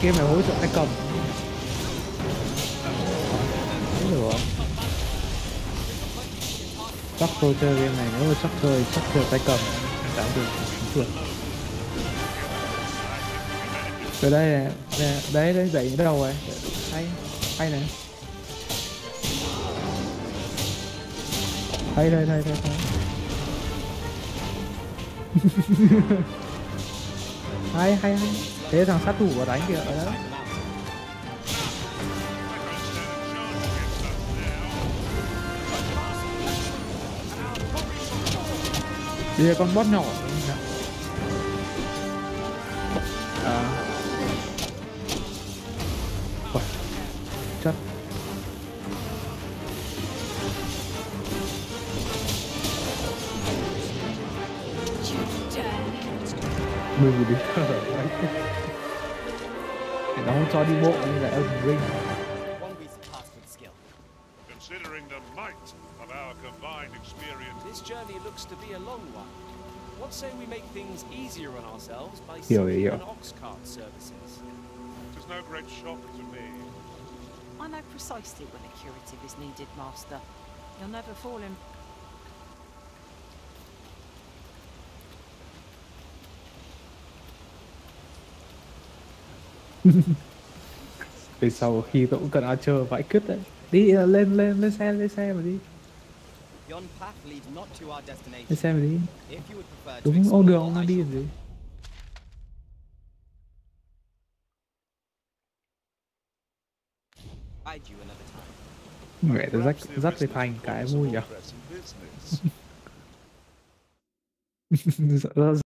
kia mày hỗ trợ tay cầm. Đấy được không? Chắc tôi chơi game này, nếu mà chắc chơi tay cầm đáng được vượt. Từ đây này, đấy dậy ở đâu rồi? Hay hay này. Hay hay. Hay. Thế thằng sát thủ vào đánh kìa ở đó. Đây là con boss nhỏ. À. Uầy, chất. Mừng đi thở. Nó không cho đi bộ như là Elden Ring. Considering the might of our combined experience, this journey looks to be a long one. What say we make things easier on ourselves by Hiểu. sending an ox cart services? it is no great shock to me. I know precisely when a curative is needed, Master. You'll never fall in. Về sau khi tôi cũng cần Archer vãi cứt đấy. Đi lên xe mà đi. Yon path leads not to our destination. Lên xe mà đi. If you would prefer to Đúng explore, ông đường ông đang I đi shall làm gì? guide you another time. Mẹ tôi dắt về thành cái vui nhỉ. Pressing business.